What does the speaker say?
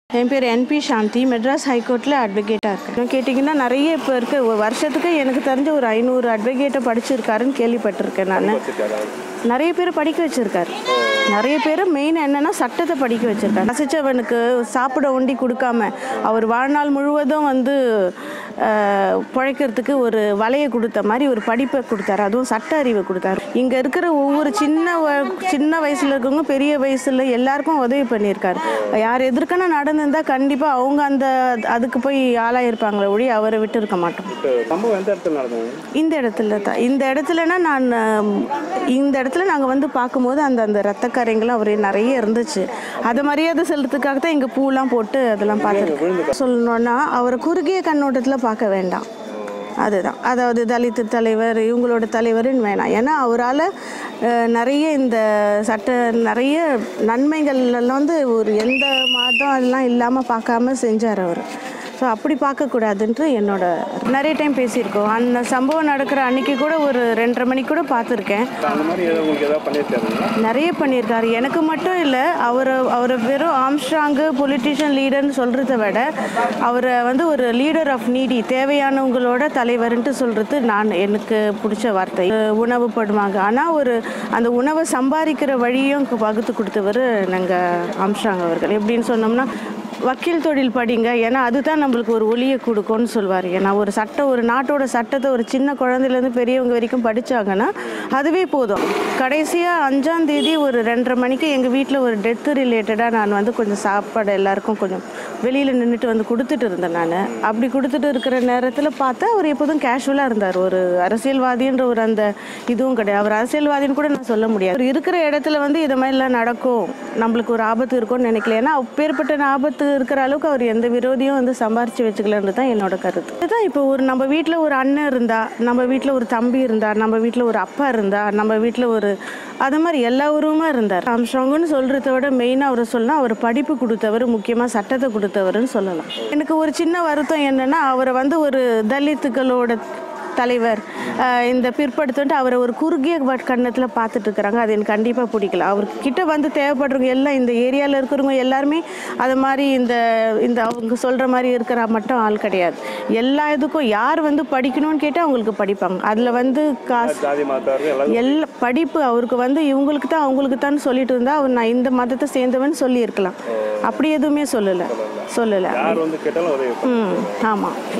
என் பேர் என்பி சாந்தி. மெட்ராஸ் ஹைகோர்ட்டில் அட்வொகேட்டாக இருக்கேன். கேட்டிங்கன்னா நிறைய இப்போ இருக்க வருஷத்துக்கு எனக்கு தெரிஞ்ச ஒரு 500 அட்வொகேட்டை படிச்சிருக்காருன்னு கேள்விப்பட்டிருக்கேன். நான் நிறைய பேர் படிக்க வச்சுருக்காரு. நிறைய பேர் மெயின் என்னென்னா சட்டத்தை படிக்க வச்சுருக்காரு. ரசித்தவனுக்கு சாப்பிட ஒண்டி கொடுக்காம அவர் வாழ்நாள் முழுவதும் பிழைக்கிறதுக்கு ஒரு வலையை கொடுத்த மாதிரி ஒரு படிப்பை கொடுத்தாரு. அதுவும் சட்ட அறிவை கொடுத்தாரு. இங்கே இருக்கிற ஒவ்வொரு சின்ன வயசில் இருக்கவங்க பெரிய வயசில் எல்லாருக்கும் உதவி பண்ணியிருக்காரு. யார் எதிர்க்கனா நடந்திருந்தால் கண்டிப்பாக அவங்க அதுக்கு போய் ஆளாயிருப்பாங்களே ஒழிய அவரை விட்டு இருக்க மாட்டோம். இந்த இடத்துல தான். இந்த இடத்துலனா இந்த இடத்துல நாங்கள் பார்க்கும்போது அந்த ரத்தக்கரைங்களும் அவரே நிறைய இருந்துச்சு. அதை மரியாதை செலுத்துக்காக தான் இங்கே பூலாம் போட்டு அதெல்லாம் பார்த்து சொல்லணுன்னா அவரை குறுகிய கண்ணோட்டத்தில் பார்க்க வேண்டாம். அதுதான். அதாவது தலித்து தலைவர் இவங்களோட தலைவர்னு வேணாம். ஏன்னா அவரால் நிறைய இந்த நிறைய நன்மைகள் எல்லாம் ஒரு எந்த மாதம் அதெல்லாம் இல்லாமல் பார்க்காம செஞ்சார் அவர். ஸோ அப்படி பார்க்கக்கூடாதுன்ட்டு என்னோட நிறைய டைம் பேசியிருக்கோம். அந்த சம்பவம் நடக்கிற அன்றைக்கி கூட ஒரு 2:30 மணிக்கு கூட பார்த்துருக்கேன். நிறைய பண்ணியிருக்காரு. எனக்கு மட்டும் இல்லை, அவரை வெறும் ஆம்ஸ்ட்ராங்கு பொலிட்டிஷியன் லீடர்னு சொல்கிறத விட அவரை ஒரு லீடர் ஆஃப் நீடி, தேவையானவங்களோட தலைவர்ன்ட்டு சொல்கிறது எனக்கு பிடிச்ச வார்த்தை. உணவு படுவாங்க, ஆனால் அந்த உணவை சம்பாதிக்கிற வழியும் வகுத்து கொடுத்தவர் நாங்கள் ஆம்ஸ்ட்ராங் அவர்கள். எப்படின்னு சொன்னோம்னா, வக்கீல் தொழில் படிங்க, ஏன்னா அதுதான் நம்மளுக்கு ஒரு ஒளியை கொடுக்கும்னு சொல்வார். ஏன்னா ஒரு நாட்டோட சட்டத்தை ஒரு சின்ன குழந்தையிலேருந்து பெரியவங்க வரைக்கும் படித்தாங்கன்னா அதுவே போதும். கடைசியாக 5ஆம் தேதி ஒரு 2:30 மணிக்கு எங்கள் வீட்டில் ஒரு டெத்து ரிலேட்டடாக நான் கொஞ்சம் சாப்பாடு எல்லாருக்கும் கொஞ்சம் வெளியில் நின்றுட்டு கொடுத்துட்டு இருந்தேன். நான் அப்படி கொடுத்துட்டு இருக்கிற நேரத்தில் பார்த்தா அவர் எப்போதும் கேஷுவலாக இருந்தார். ஒரு அரசியல்வாதின்ற அந்த இதுவும் கிடையாது. அவர் அரசியல்வாதின்னு கூட நான் சொல்ல முடியாது. அவர் இருக்கிற இடத்துல இது மாதிரிலாம் நடக்கும், நம்மளுக்கு ஒரு ஆபத்து இருக்கும்னு நினைக்கல. ஏன்னா அப்பேற்பட்ட ஆபத்து இருக்கிற அளவுக்கு அவர் எந்த விரோதியும் சம்பாரிச்சு வச்சுக்கலன்றது தான் என்னோட கருத்து. இதுதான். இப்போ நம்ம வீட்டில் ஒரு அண்ணன் இருந்தா, நம்ம வீட்டில் ஒரு தம்பி இருந்தா, நம்ம வீட்டில் ஒரு அப்பா இருந்தா, நம்ம வீட்டில் அது மாதிரி எல்லா உருவமா இருந்தார். ஆம்ஸ்ட்ராங்னு சொல்றதை விட மெயினாக அவரை சொல்லலாம், அவர் படிப்பு கொடுத்தவர், முக்கியமாக சட்டத்தை கொடுத்தவர்னு சொல்லலாம். எனக்கு ஒரு சின்ன வருத்தம் என்னன்னா, அவரை ஒரு தலித்துக்களோட தலைவர் இந்த பிற்படுத்திட்டு அவரை ஒரு குறுகிய கண்ணத்தில் பார்த்துட்டு இருக்கிறாங்க. அது எனக்கு கண்டிப்பாக பிடிக்கல. அவர்கிட்ட தேவைப்படுறவங்க எல்லாம் இந்த ஏரியாவில் இருக்கிறவங்க எல்லாருமே அது மாதிரி இந்த அவங்க சொல்கிற மாதிரி இருக்கிற மட்டும் ஆள் கிடையாது. எல்லா இதுக்கும் யார் படிக்கணும்னு கேட்டால் அவங்களுக்கு படிப்பாங்க. அதில் காசு எல்லா படிப்பு அவருக்கு இவங்களுக்கு தான் அவங்களுக்கு தான் சொல்லிட்டு இருந்தால் அவர் நான் இந்த மதத்தை சேர்ந்தவன் சொல்லியிருக்கலாம். அப்படி எதுவுமே சொல்லலை. ஆமாம்.